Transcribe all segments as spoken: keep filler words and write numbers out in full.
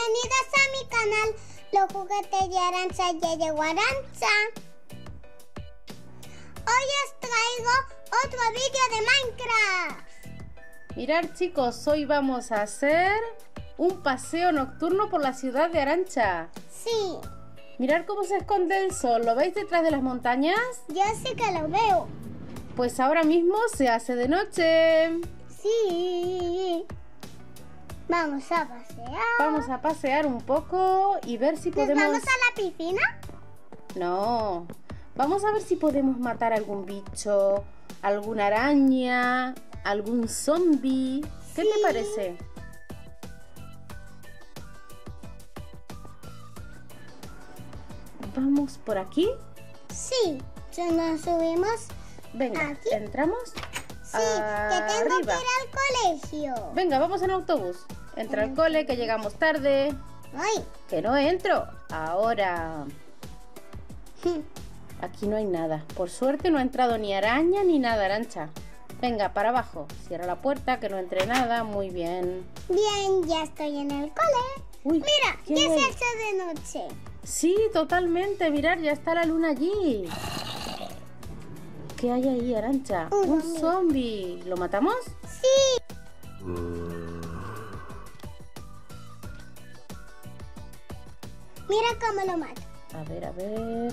bienvenidos a mi canal, Los Juguetes de Arantxa. Ya llegó Arantxa. Hoy os traigo otro vídeo de Minecraft. Mirad, chicos, hoy vamos a hacer un paseo nocturno por la ciudad de Arantxa. Sí. Mirad cómo se esconde el sol. ¿Lo veis detrás de las montañas? Yo sí que lo veo. Pues ahora mismo se hace de noche. Sí. Vamos a pasear. Vamos a pasear un poco y ver si ¿Nos podemos... vamos a la piscina? No. Vamos a ver si podemos matar algún bicho, alguna araña, algún zombie. ¿Qué Sí. te parece? Vamos por aquí. Sí. Si nos subimos. Venga, ¿Aquí? ¿entramos? Sí, que tengo Arriba. que ir al colegio. Venga, vamos en autobús. Entra al cole, que llegamos tarde. Ay. Que no entro. Ahora. Aquí no hay nada. Por suerte no ha entrado ni araña ni nada, Arantxa. Venga, para abajo. Cierra la puerta, que no entre nada. Muy bien. Bien, ya estoy en el cole. Uy, Mira, ¿qué ya hay? se ha hecho de noche. Sí, totalmente. Mirad, ya está la luna allí. ¿Qué hay ahí, Arantxa? Un Un zombie. zombie. ¿Lo matamos? Sí. Mira cómo lo mato. A ver, a ver.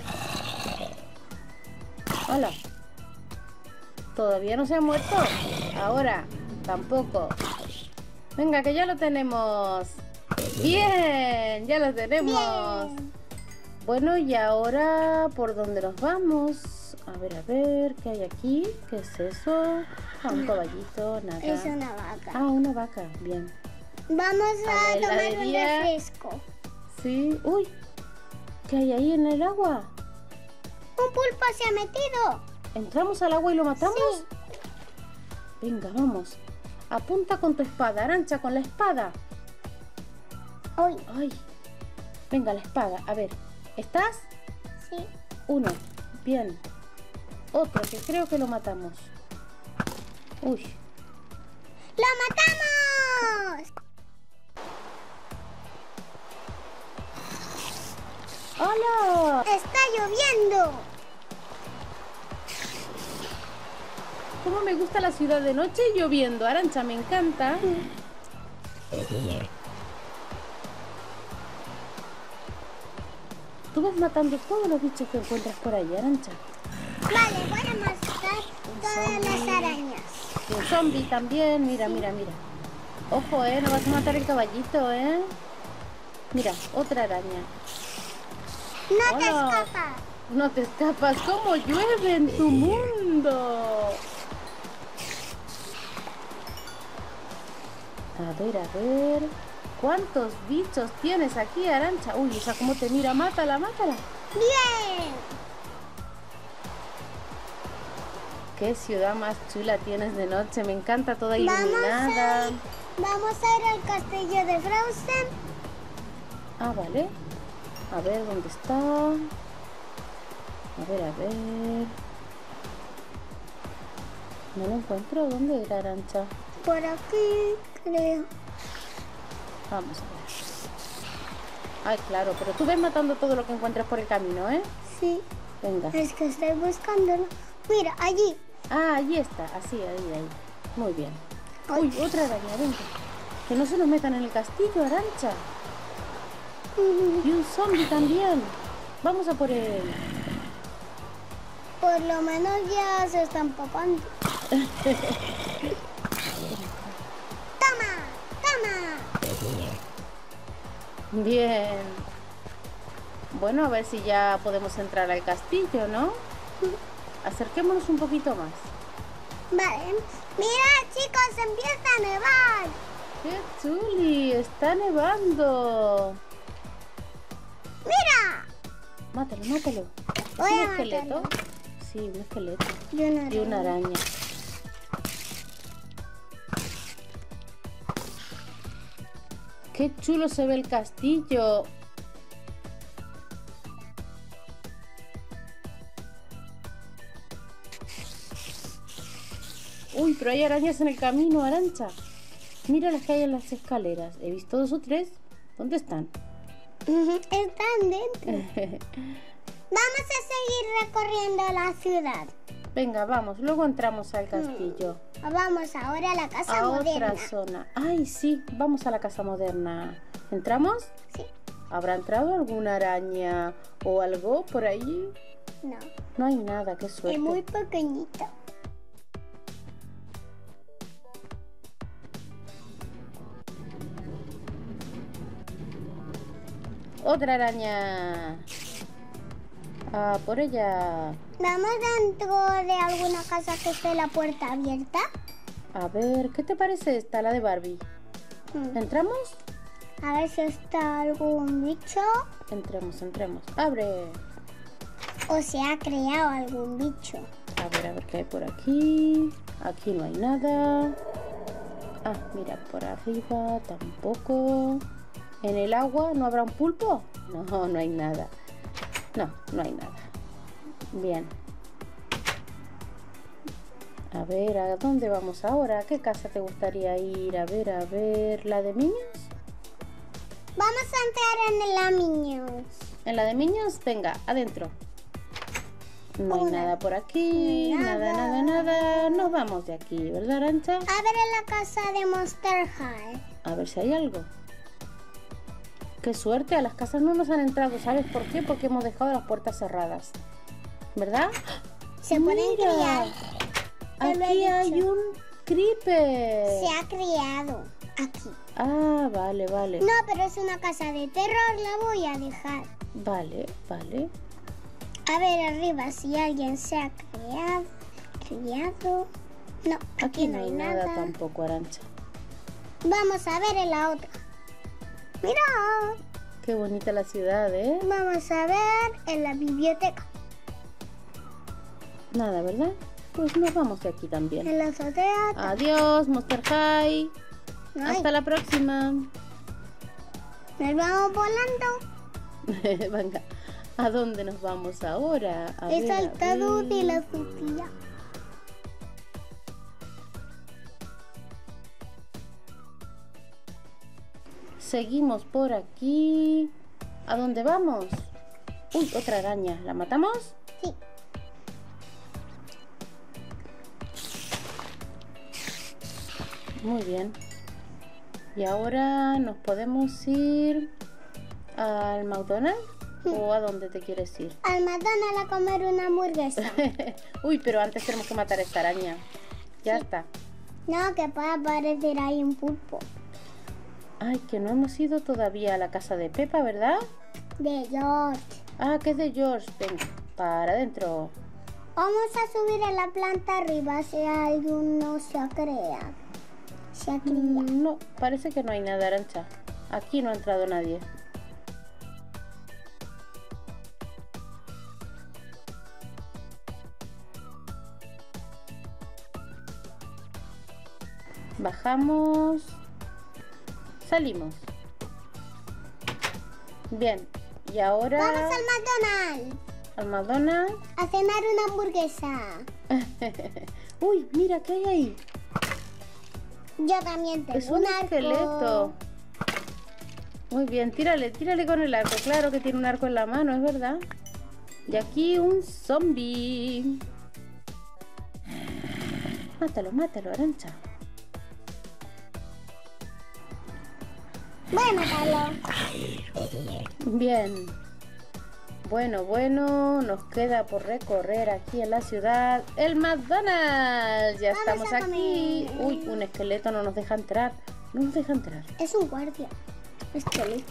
Hola. ¿Todavía no se ha muerto? Ahora, tampoco. Venga, que ya lo tenemos. Bien, ya lo tenemos. Bien. Bueno, y ahora, ¿por dónde nos vamos? A ver, a ver, ¿qué hay aquí? ¿Qué es eso? Ah, un caballito, nada. Es una vaca. Ah, una vaca, bien. Vamos A a, la tomar un heladería. refresco. Sí, uy, ¿qué hay ahí en el agua? Un pulpo se ha metido. ¿Entramos al agua y lo matamos? Sí. Venga, vamos. Apunta con tu espada, Arantxa, con la espada. Uy, Ay. Venga, la espada. A ver, ¿estás? sí. Uno. Bien. Otro, que creo que lo matamos. Uy. ¡Lo matamos! ¡Hola! Está lloviendo. ¿Cómo me gusta la ciudad de noche y lloviendo? Arantxa, me encanta. Tú vas matando todos los bichos que encuentras por ahí, Arantxa. Vale, voy a mostrar todas las arañas. Y un zombie también. Mira, mira, mira. Ojo, eh, no vas a matar el caballito, eh. Mira, otra araña. No te Hola. escapas. No te escapas. ¿Cómo llueve en tu mundo? A ver, a ver. ¿Cuántos bichos tienes aquí, Arantxa? Uy, esa cómo te mira. Mátala, mátala. Bien. Qué ciudad más chula tienes de noche. Me encanta, toda Vamos iluminada. a, ir, vamos a ir al castillo de Frozen. Ah, vale. A ver, ¿dónde está? A ver, a ver. No lo encuentro. ¿Dónde era, Arantxa? Por aquí, creo. Vamos a ver. Ay, claro, pero tú ves matando todo lo que encuentres por el camino, ¿eh? Sí, Venga. es que estoy buscándolo. Mira, allí. Ah, allí está. Así, ahí, ahí. Muy bien. Ay. Uy, otra araña, venga. Que no se nos metan en el castillo, Arantxa. Y un zombie también. Vamos a por él. Por lo menos ya se están papando. ¡Toma! ¡Toma! Bien. Bueno, a ver si ya podemos entrar al castillo, ¿no? Acerquémonos un poquito más. Vale. Mira, chicos, empieza a nevar. ¡Qué chuli! ¡Está nevando! ¡Mira! Mátalo, mátalo. ¿Es Voy un a esqueleto? matarlo. Sí, un esqueleto. Y una Y una araña. araña. ¡Qué chulo se ve el castillo! Uy, pero hay arañas en el camino, Arantxa. Mira las que hay en las escaleras. He visto dos o tres. ¿Dónde están? Están dentro. Vamos a seguir recorriendo la ciudad. Venga, vamos, luego entramos al castillo. Vamos ahora a la casa A moderna. otra zona. Ay, sí, vamos a la casa moderna. ¿Entramos? Sí. ¿Habrá entrado alguna araña o algo por ahí? No. No hay nada, qué suerte. Es muy pequeñita. Otra araña. Ah, por ella. ¿Vamos dentro de alguna casa que esté la puerta abierta? A ver, ¿qué te parece esta, la de Barbie? Hmm. ¿Entramos? A ver si está algún bicho Entremos, entremos. Abre. o se ha creado algún bicho. A ver, a ver qué hay por aquí. Aquí no hay nada. Ah, mira, por arriba tampoco. ¿En el agua no habrá un pulpo? No, no hay nada. No, no hay nada. Bien. A ver, ¿a dónde vamos ahora? ¿A qué casa te gustaría ir? A ver, a ver. ¿La de Minions? Vamos a entrar en la Minions. ¿En la de Minions? Venga, adentro. No hay Una. nada por aquí. No hay Nada, nada. nada, nada. Nos vamos de aquí, ¿verdad, Arancha? A ver en la casa de Monster High. A ver si hay algo. Qué suerte, a las casas no nos han entrado. ¿Sabes por qué? Porque hemos dejado las puertas cerradas. ¿Verdad? Se pueden Mira, criar. Te lo he aquí hay dicho. un creeper. Se ha criado aquí. Ah, vale, vale. No, pero es una casa de terror, la voy a dejar. Vale, vale. A ver arriba si alguien se ha creado. Criado. No, aquí, Aquí no hay nada tampoco, Arancha. Vamos a ver en la otra. Mira. Qué bonita la ciudad, ¿eh? Vamos a ver en la biblioteca. Nada, ¿verdad? Pues nos vamos de aquí también. En la azotea. Adiós, Monster High. No hay. Hasta la próxima. Nos vamos volando. Venga, ¿a dónde nos vamos ahora? A He ver, a saltado ver. de la azotea. Seguimos por aquí. ¿A dónde vamos? Uy, otra araña. ¿La matamos? Sí. Muy bien. Y ahora nos podemos ir al McDonald's. ¿O a dónde te quieres ir? Al McDonald's a comer una hamburguesa. Uy, pero antes tenemos que matar a esta araña. Ya está. No, que puede aparecer ahí un pulpo. Ay, que no hemos ido todavía a la casa de Pepa, ¿verdad? De George. Ah, que es de George. Venga, para adentro. Vamos a subir a la planta arriba si alguno se ha creado. Se ha criado. Mm, no, parece que no hay nada, Arancha. Aquí no ha entrado nadie. Bajamos. Salimos. Bien. Y ahora Vamos al McDonald's al McDonald's. a cenar una hamburguesa. Uy, mira, ¿qué hay ahí? Yo también tengo Es un un arco. esqueleto. Muy bien, tírale, tírale con el arco. Claro que tiene un arco en la mano, es verdad. Y aquí un zombie. Mátalo, mátalo, Arancha. Voy a matarlo. Bien. Bueno, bueno, nos queda por recorrer aquí en la ciudad el McDonald's. Ya Vamos estamos a aquí. comer. Uy, un esqueleto no nos deja entrar. No nos deja entrar. Es un guardia. Esqueleto.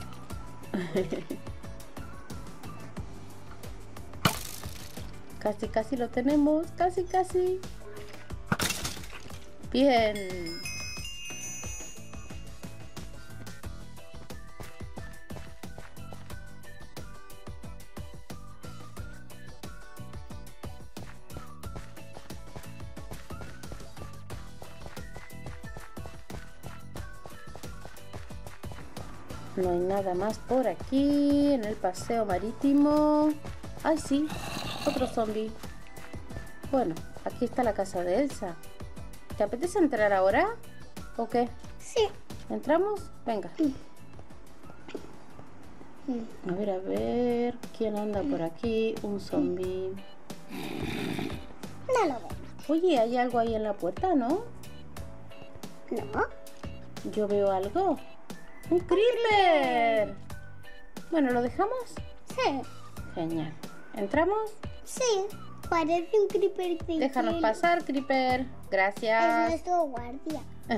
Casi, casi lo tenemos. Casi, casi. Bien. No hay nada más por aquí en el paseo marítimo. Ay, sí, otro zombie. Bueno, aquí está la casa de Elsa. ¿Te apetece entrar ahora? ¿O qué? Sí. ¿Entramos? Venga. Mm. A ver, a ver, ¿quién anda por aquí? Un zombie. No lo veo. Oye, hay algo ahí en la puerta, ¿no? No. Yo veo algo. ¡Un creeper! Bueno, ¿lo dejamos? Sí. Genial. ¿Entramos? Sí. Parece un creeper. creeper. Déjanos pasar, creeper. Es Gracias. nuestro guardia.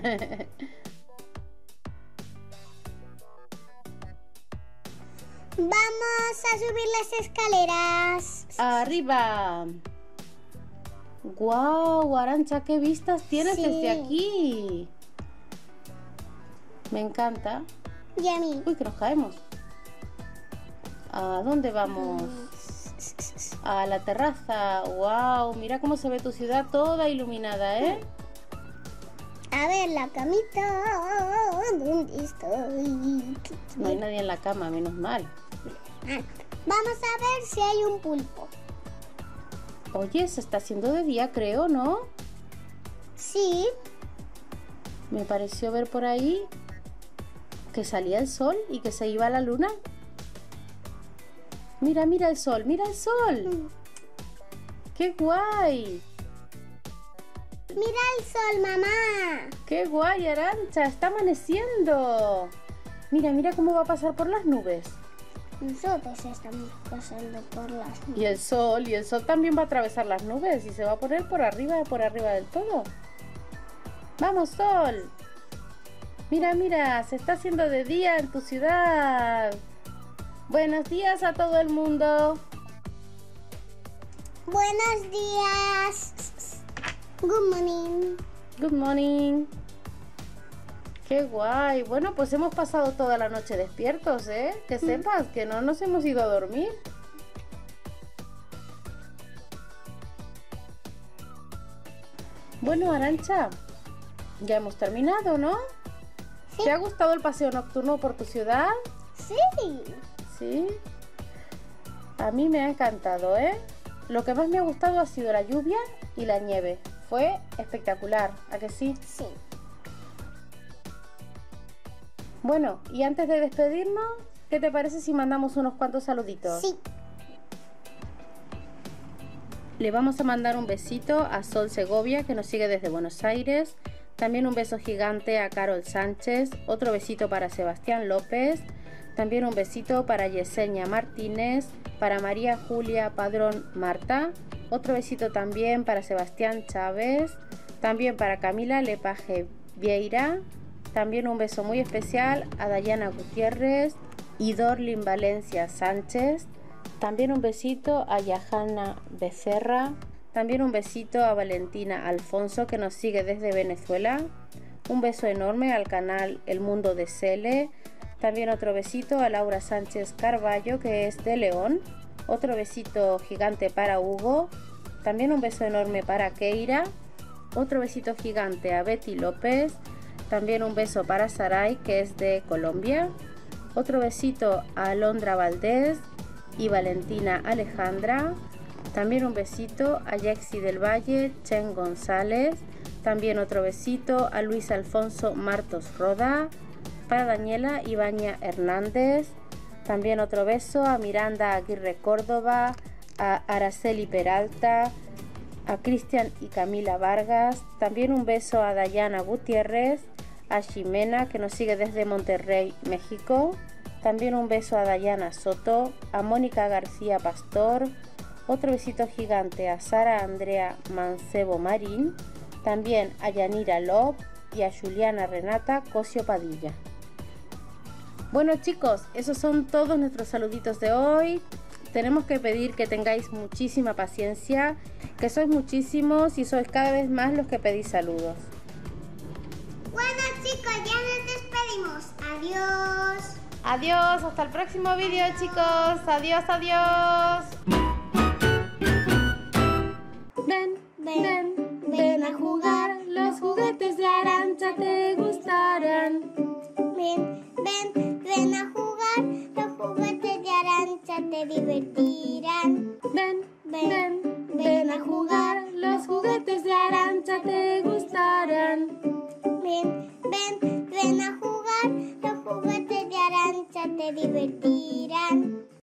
Vamos a subir las escaleras. Arriba. ¡Guau, Arantxa! ¿Qué vistas tienes Sí. desde aquí? Me encanta. Y a mí. Uy, que nos caemos. ¿A dónde vamos? A la terraza. ¡Wow! Mira cómo se ve tu ciudad toda iluminada, ¿eh? A ver, la camita. ¿Dónde estoy? No hay nadie en la cama, menos mal. Vamos a ver si hay un pulpo. Oye, se está haciendo de día, creo, ¿no? Sí. Me pareció ver por ahí que salía el sol y que se iba la luna. Mira, mira el sol, mira el sol. ¡Qué guay! Mira el sol, mamá. ¡Qué guay, Arantxa! ¡Está amaneciendo! Mira, mira cómo va a pasar por las nubes. Nosotros estamos pasando por las nubes. Y el sol, y el sol también va a atravesar las nubes y se va a poner por arriba, por arriba del todo. ¡Vamos, sol! Mira, mira, se está haciendo de día en tu ciudad. Buenos días a todo el mundo. Buenos días. Good morning. Good morning. ¡Qué guay! Bueno, pues hemos pasado toda la noche despiertos, ¿eh? Que sepas que no nos hemos ido a dormir. Bueno, Arantxa, ya hemos terminado, ¿no? Sí. ¿Te ha gustado el paseo nocturno por tu ciudad? Sí. Sí. A mí me ha encantado, ¿eh? Lo que más me ha gustado ha sido la lluvia y la nieve. Fue espectacular, ¿a que sí? Sí. Bueno, y antes de despedirnos, ¿qué te parece si mandamos unos cuantos saluditos? Sí. Le vamos a mandar un besito a Sol Segovia, que nos sigue desde Buenos Aires. También un beso gigante a Carol Sánchez. Otro besito para Sebastián López. También un besito para Yesenia Martínez. Para María Julia Padrón Marta. Otro besito también para Sebastián Chávez. También para Camila Lepage Vieira. También un beso muy especial a Dayana Gutiérrez y Dorlin Valencia Sánchez. También un besito a Yahana Becerra. También un besito a Valentina Alfonso, que nos sigue desde Venezuela. Un beso enorme al canal El Mundo de Cele. También otro besito a Laura Sánchez Carballo, que es de León. Otro besito gigante para Hugo. También un beso enorme para Keira. Otro besito gigante a Betty López. También un beso para Saray, que es de Colombia. Otro besito a Alondra Valdés y Valentina Alejandra. También un besito a Yexi del Valle, Chen González. También otro besito a Luis Alfonso Martos Roda. Para Daniela Ibaña Hernández. También otro beso a Miranda Aguirre Córdoba, a Araceli Peralta, a Cristian y Camila Vargas. También un beso a Dayana Gutiérrez, a Ximena, que nos sigue desde Monterrey, México. También un beso a Dayana Soto, a Mónica García Pastor. Otro besito gigante a Sara Andrea Mancebo Marín. También a Yanira Lop y a Juliana Renata Cosio Padilla. Bueno, chicos, esos son todos nuestros saluditos de hoy. Tenemos que pedir que tengáis muchísima paciencia, que sois muchísimos y sois cada vez más los que pedís saludos. Bueno, chicos, ya nos despedimos. Adiós. Adiós, hasta el próximo vídeo, chicos. Adiós, adiós. Ven, Ven, ven, ven ven a a jugar. jugar. Los juguetes de Arantxa te gustarán. Ven, ven, ven a jugar. Los juguetes de Arantxa te divertirán. Ven, Ven, ven, ven a jugar. Los juguetes de Arantxa te gustarán. Ven, ven, ven a jugar. Los juguetes de Arancha te divertirán.